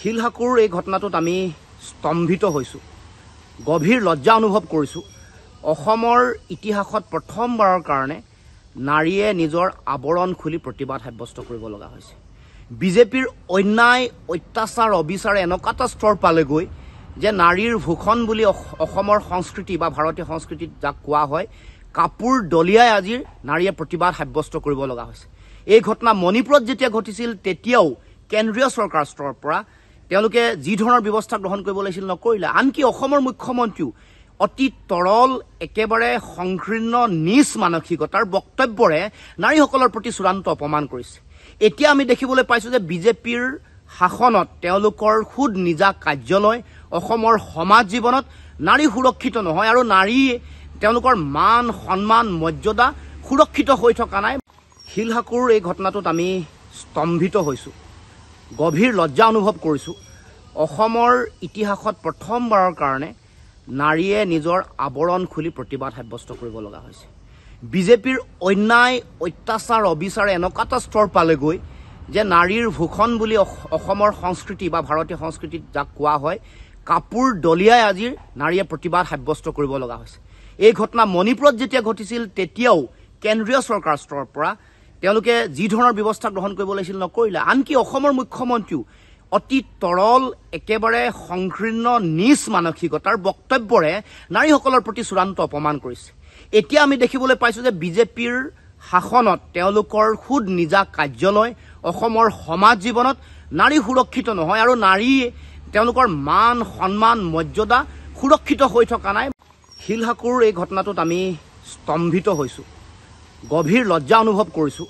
শিলসাকুৰ এই ঘটনাটোত আমি স্তম্ভিত হৈছো গভীৰ লজ্জা অনুভৱ কৰিছো অসমৰ ইতিহাসত প্ৰথমবাৰৰ কাৰণে নাৰীয়ে নিজৰ আৱৰণ খুলি প্ৰতিবাদ সাব্যস্ত কৰিব লগা হৈছে বিজেপিৰ অন্যায় অত্যাচাৰ অবিচাৰ এনেকুৱা এটা স্তৰ পালেগৈ যে নাৰীৰ ভূষণ বুলি অসমৰ সংস্কৃতি বা ভাৰতীয় সংস্কৃতিত যাক কোৱা হয় কাপোৰ দলিয়াই আজিৰ নাৰীয়ে প্ৰতিবাদ সাব্যস্ত কৰিব লগা হৈছে এই ঘটনা মণিপুৰত যেতিয়া ঘটিছিল তেতিয়াও কেন্দ্ৰীয় চৰকাৰ স্তৰৰ পৰা তেওঁলোকে যি ধৰণৰ ব্যৱস্থা গ্ৰহণ কৰিব লাগিছিল নকৰিলে আনকি অসমৰ মুখ্যমন্ত্ৰীও অতি তৰল একেবাৰে সংকীৰ্ণ নিজ মানসিকতাৰ বক্তব্যৰে নাৰীসকলৰ প্ৰতি চূড়ান্ত অপমান কৰিছে এতিয়া আমি দেখিবলৈ পাইছো যে বিজেপিৰ শাসনত তেওঁলোকৰ খুদ নিজা কাৰ্যালয় অসমৰ সমাজ জীৱনত নাৰী সুৰক্ষিত নহয় আৰু নাৰী তেওঁলোকৰ মান সন্মান মৰ্যাদা সুৰক্ষিত হৈ থকা নাই শিলসাকুৰ এই ঘটনাটোত আমি স্তম্ভিত হৈছো গভীৰ লজ্জা অনুভৱ কৰিছো অসমৰ ইতিহাসত প্ৰথমবাৰৰ কাৰণে নাৰীয়ে নিজৰ আৱৰণ খুলি প্ৰতিবাদ সাব্যস্ত কৰিব লগা হৈছে বিজেপিৰ অন্যায় অত্যাচাৰ অবিচাৰ এনেকুৱা এটা স্তৰ পালেগৈ যে নাৰীৰ ভূষণ বুলি অসমৰ সংস্কৃতি বা ভাৰতীয় সংস্কৃতিত যাক কোৱা হয় কাপোৰ দলিয়াই আজিৰ নাৰীয়ে প্ৰতিবাদ সাব্যস্ত কৰিব লগা হৈছে এই ঘটনা মণিপুৰত যেতিয়া ঘটিছিল তেতিয়াও কেন্দ্ৰীয় চৰকাৰ স্তৰৰ পৰা তেওঁলোকে যি ধৰণৰ ব্যৱস্থা গ্ৰহণ কৰিব লাগিছিল নকৰিলে আনকি অসমৰ মুখ্যমন্ত্ৰীও অতি তৰল একেবাৰে সংকীৰ্ণ নিজ মানসিকতাৰ বক্তব্যৰে নাৰীসকলৰ প্ৰতি চূড়ান্ত অপমান কৰিছে এতিয়া আমি দেখিবলৈ পাইছো যে বিজেপিৰ শাসনত তেওঁলোকৰ খুদ নিজা কাৰ্যালয় অসমৰ সমাজ জীৱনত নাৰী সুৰক্ষিত নহয় আৰু নাৰী তেওঁলোকৰ মান সন্মান মৰ্যাদা সুৰক্ষিত হৈ থকা নাই শিলসাকুৰ এই ঘটনাটোত আমি স্তম্ভিত হৈছো গভীৰ লজ্জা অনুভৱ কৰিছো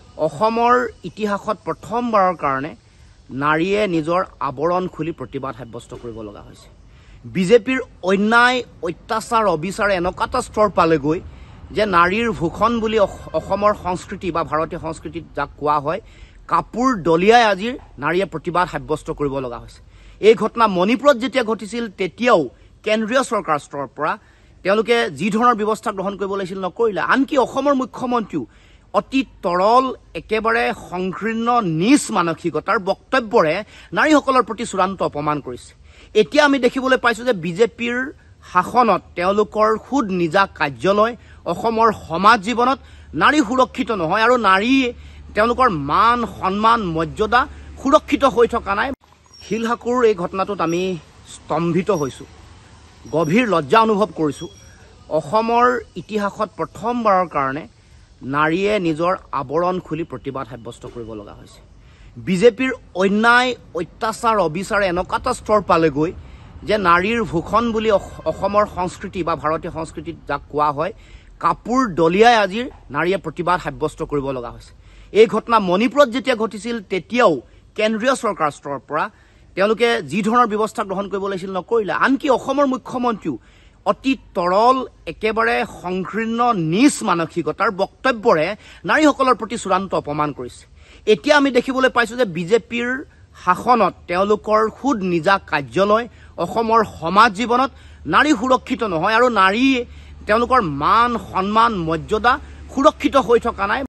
অসমৰ ইতিহাসত প্ৰথমবাৰৰ কাৰণে নাৰীয়ে নিজৰ আৱৰণ খুলি প্ৰতিবাদ সাব্যস্ত কৰিব লগা হৈছে বিজেপিৰ অন্যায় অত্যাচাৰ অবিচাৰ এনেকুৱা এটা স্তৰ পালেগৈ যে নাৰীৰ ভূষণ বুলি অসমৰ সংস্কৃতি বা ভাৰতীয় সংস্কৃতিত যাক কোৱা হয় কাপোৰ দলিয়াই আজিৰ নাৰীয়ে প্ৰতিবাদ সাব্যস্ত কৰিব লগা হৈছে এই ঘটনা মণিপুৰত যেতিয়া ঘটিছিল তেতিয়াও কেন্দ্ৰীয় চৰকাৰ স্তৰৰ পৰা তেওঁলোকে যি ধৰণৰ ব্যৱস্থা গ্ৰহণ কৰিব লাগিছিল নকৰিলে আনকি অসমৰ মুখ্যমন্ত্ৰীও অতি তৰল একেবাৰে সংকীৰ্ণ নিজ মানসিকতাৰ বক্তব্যৰে নাৰীসকলৰ প্ৰতি চূড়ান্ত অপমান কৰিছে এতিয়া আমি দেখিবলৈ পাইছো যে বিজেপিৰ শাসনত তেওঁলোকৰ খুদ নিজা কাৰ্যালয় অসমৰ সমাজ জীৱনত নাৰী সুৰক্ষিত নহয় আৰু নাৰী তেওঁলোকৰ মান সন্মান মৰ্যাদা সুৰক্ষিত হৈ থকা নাই শিলসাকুৰ এই ঘটনাটোত আমি স্তম্ভিত হৈছো গভীৰ লজ্জা অনুভৱ কৰিছো অসমৰ ইতিহাসত প্ৰথমবাৰৰ কাৰণে নাৰীয়ে নিজৰ আৱৰণ খুলি প্ৰতিবাদ সাব্যস্ত কৰিব লগা হৈছে বিজেপিৰ অন্যায় অত্যাচাৰ অবিচাৰ এনেকুৱা এটা স্তৰ পালেগৈ যে নাৰীৰ ভূষণ বুলি অসমৰ সংস্কৃতি বা ভাৰতীয় সংস্কৃতিত যাক কোৱা হয় কাপোৰ দলিয়াই আজিৰ নাৰীয়ে প্ৰতিবাদ সাব্যস্ত কৰিব লগা হৈছে এই ঘটনা মণিপুৰত যেতিয়া ঘটিছিল তেতিয়াও কেন্দ্ৰীয় চৰকাৰ স্তৰৰ পৰা তেওঁলোকে যি ধৰণৰ ব্যৱস্থা গ্ৰহণ কৰিব লাগিছিল নকৰিলে আনকি অসমৰ মুখ্যমন্ত্ৰীও অতি তৰল একেবাৰে সংকীৰ্ণ নিজ মানসিকতাৰ বক্তব্যৰে নাৰীসকলৰ প্ৰতি চূড়ান্ত অপমান কৰিছে এতিয়া আমি দেখিবলৈ পাইছো যে বিজেপিৰ শাসনত তেওঁলোকৰ খুদ নিজা কাৰ্যালয় অসমৰ সমাজ জীৱনত নাৰী সুৰক্ষিত নহয় আৰু নাৰী তেওঁলোকৰ মান সন্মান মৰ্যাদা সুৰক্ষিত হৈ থকা নাই